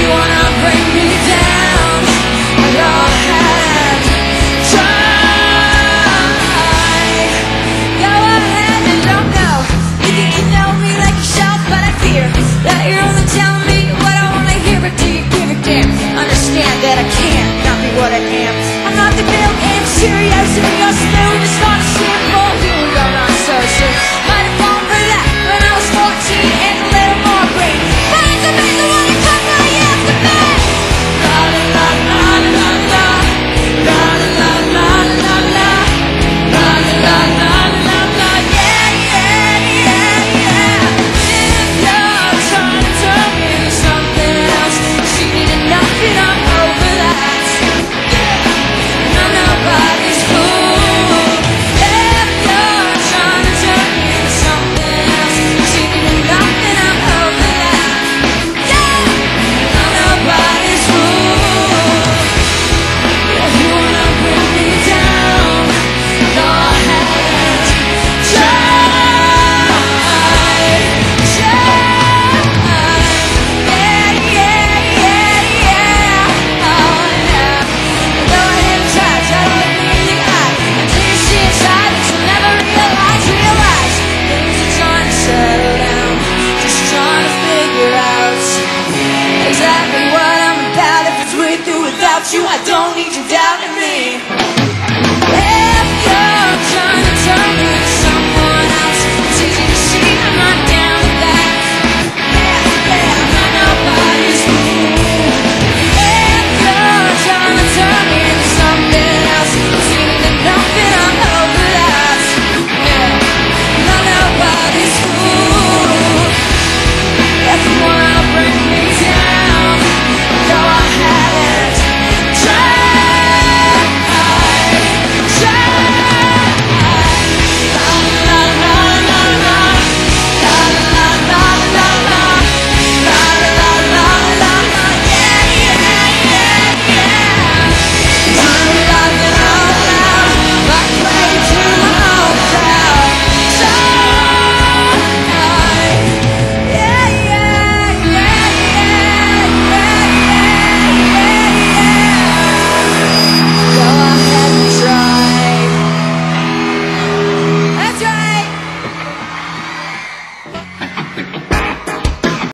you wanna bring me down, go ahead, try. Go ahead and don't know. You think you know me like a shot, but I fear that you're only telling me what I wanna hear. But do you give a damn? Understand that I can't not be what I am. I'm not the built-in curiosity. You're still just not a simple human, going on so soon. Might have fallen for that when I was 14 and a little more green. But it's amazing when you come right after me. La la la la la la, la la la la la, la la la la la, yeah yeah yeah yeah. If you're trying to turn me into something else, she did nothing, I'm over that. I'm nobody's fool. If you're trying to turn me into something else, she did nothing, I'm over that. Yeah, I'm nobody's fool. If you wanna bring me down, go ahead, try, yeah, yeah, yeah, yeah, oh yeah. Go ahead and try to look me in the eye until you see inside that you'll never realize things are trying to settle down, just trying to figure out exactly what I'm about. If it's with or without you, I don't need you doubting me.